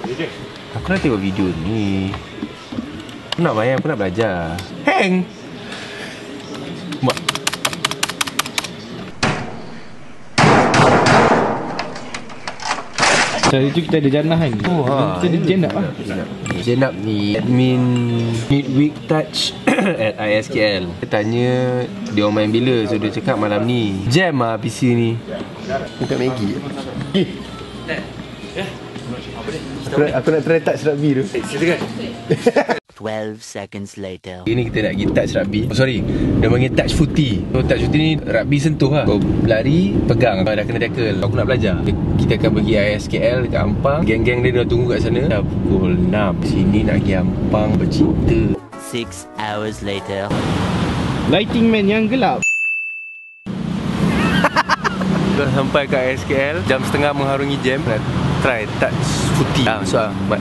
Aku nak tengok video ni. Aku nak main, aku nak belajar. Hang! Mak. Tadi tu kita ada Jannah kan? Kita ada Jenab lah. Jenab ni admin midweek touch at ISKL. Dia tanya dia orang main bila, so dia cakap malam ni. Jam lah PC ni. Bukan Maggie. Aku nak try touch rugby tu. Silakan. 12 seconds later. Ini kita nak pergi touch rugby. Oh, sorry, dia panggil touch footy. So touch footy ni rugby sentuh lah. Kau berlari, pegang, dah kena tackle. Aku nak belajar. Kita akan pergi ISKL dekat Ampang. Geng-geng dia dah tunggu kat sana. Dah pukul 6. Sini nak pergi Ampang bercinta. 6 hours later. Lighting man yang gelap. Dah sampai kat ISKL. Jam setengah mengharungi jam. Nak try touch footy. Masuk lah. Mat.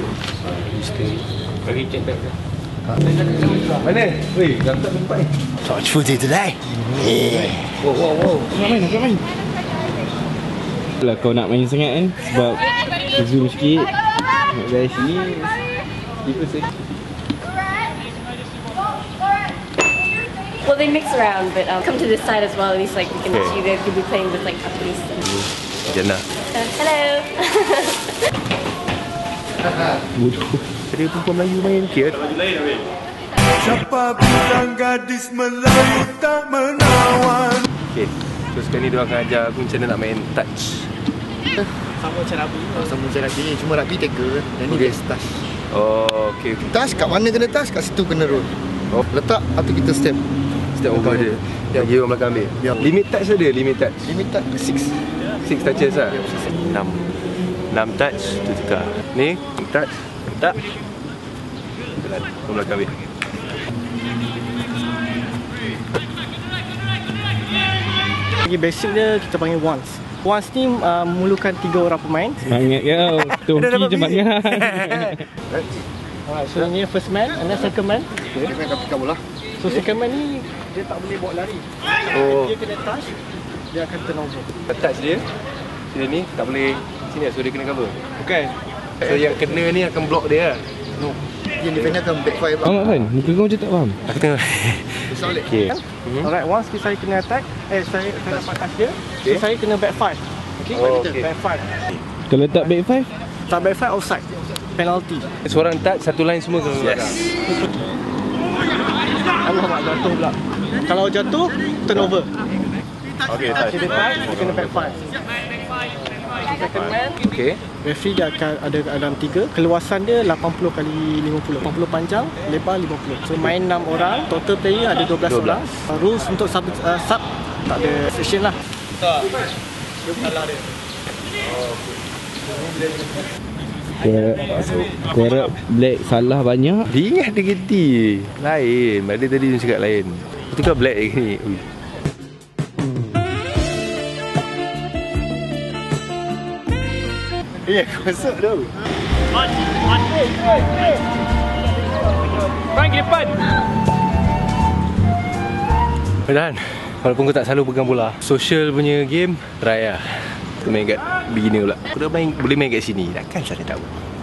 Bagi cek bag. Mana? Weh, jangan tak tempat ni. Touch footy today. Wow. Nak main. Lah kau nak main sangat kan? Sebab zoom sikit. Nak dari sini. Well, they mix around, but come to this side as well. At least, like, we can see that you'll be playing with like companies. Jannah. Hello. Ada perempuan Melayu main sikit. Siapa bilang gadis Melayu tak menawan. Okay, so sekarang ni dia akan ajar aku macam mana nak main touch. Sama macam rugby. Sama macam rugby ni, cuma rugby tackle dan ni base touch. Oh, okay. Touch kat mana kena touch, kat situ kena roll. Oh, letak atau kita step. Step over dia. Bagi orang belakang ambil. Ya. Limit touch ada, limit touch. Limit touch 6. 6 touches lah. 6 touch tu tukar. Ni touch, tak. Jalan, orang belakang ambil. Bagi basic dia kita panggil once. Once ni memerlukan 3 orang pemain. Semangat kau. Tungki je banyak. Alright, so ni first man and then second man. Dia akan pick up bola. So second man ni dia tak boleh bawa lari. Oh. Dia kena touch, dia akan turnover. Touch dia, dia ni tak boleh sini, so dia kena cover. Okay. So yang kena ni akan block dia lah. No. Dia defender akan backfire bang. Faham tak kan? Muka kau macam tak faham. Aku tengok. Okay. Alright, once saya kena attack, saya dapat touch dia, so saya kena backfire. Okay? Oh, okay. Backfire. Kalau tak back 5, Tak backfire offside. Penalty. Seorang touch, satu line semua kena. Yes. Alamak, jatuh pula. Kalau jatuh, turnover. Okay, touch. Dia touch, dia kena backfire. Second man. Okay. Referee dia akan ada dalam 3. Keluasan dia 80 kali 50. 80 panjang, lebar 50. So main 6 orang, total player ada 12 orang. Rules untuk sub tak ada session lah. Dia salah dia. Kau harap Black salah banyak. Dia ingat dia ganti. Lain. Dia tadi dia cakap lain. Itu kan Black ni. Ui. Aku masuk tau. Main ke depan. Dan walaupun kau tak selalu pegang bola, social punya game, try lah. Aku main kat beginner pula. Aku dah main, boleh main kat sini. Takkan saya tahu.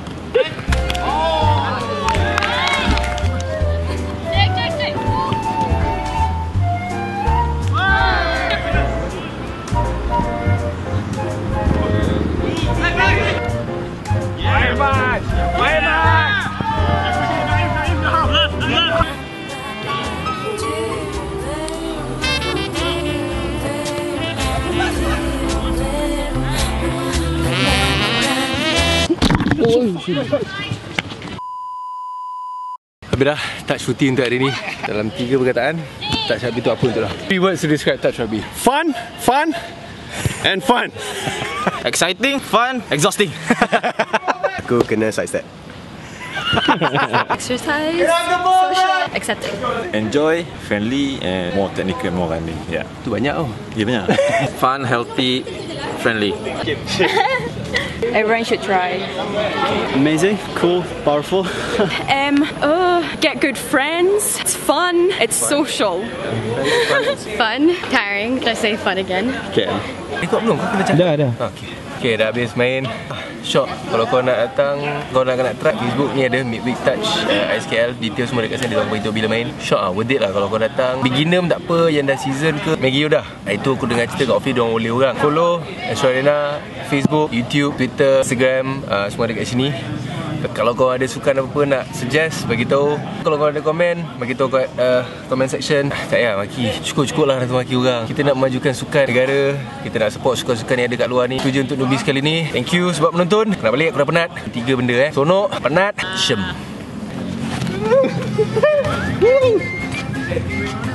Habis dah touch footy untuk hari ni. Dalam 3 perkataan, touch rugby tu apa untuk lah? 3 words to describe touch rugby. Fun, and fun. Exciting, fun, exhausting. Aku kena sidestep. Exercise, social, accepting. Enjoy, friendly, and more technical and more running. Yeah. Tu banyak tau. Ya banyak. Fun, healthy, friendly. Everyone should try. Amazing, cool, powerful. Get good friends. It's fun. It's social. Fun. Tiring. Did I say fun again? Okay. Kau belum? Kau kena cakap. Dah. Okay. Okay, dah habis main. Shop. Kalau kau nak datang, kau nak try, Facebook ni ada Midweek Touch ISKL. Detail semua dekat sana, dia orang beritahu bila main. Shop worth it lah kalau kau datang. Beginner pun tak apa, yang dah season ke Maggie dah. Itu aku dengar cerita kat office, diorang boleh orang. Follow Astro Arena, Facebook, YouTube, Twitter, Instagram, semua dekat sini. Kalau kau ada sukan apa-apa nak suggest, bagi tahu. Kalau kau ada komen, bagi tahu kat comment section. Tak payah maki, cukup-cukup lah nak maki orang. Kita nak memajukan sukan negara, kita nak support sukan-sukan yang ada kat luar ni. Itu je untuk newbies kali ni. Thank you sebab menonton. Nak balik, aku dah penat. 3 benda sonok, penat, syem.